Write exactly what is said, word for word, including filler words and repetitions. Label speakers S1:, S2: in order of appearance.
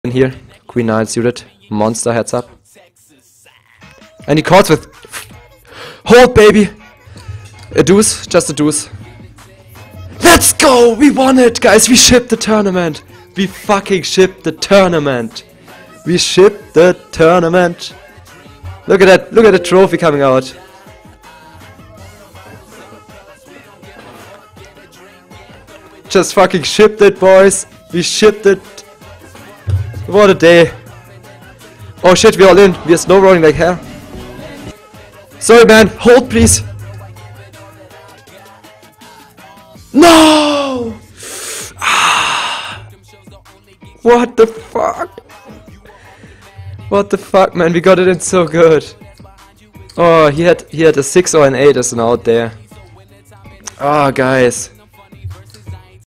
S1: in here. Queen nine suited. Monster heads up. And he calls with... Hold, baby! A deuce. Just a deuce. Let's go! We won it, guys! We shipped the tournament! We fucking shipped the tournament! We shipped the tournament! Look at that! Look at the trophy coming out! Just fucking shipped it, boys! We shipped it! What a day! Oh shit, we're all in! We're slow rolling like hell! Sorry, man! Hold, please! No! Ah. What the fuck? What the fuck, man? We got it in so good. Oh, he had he had a six or an eight as an out there. Oh, guys.